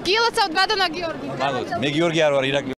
Gila se odvede na Georgiju. Me Georgija var,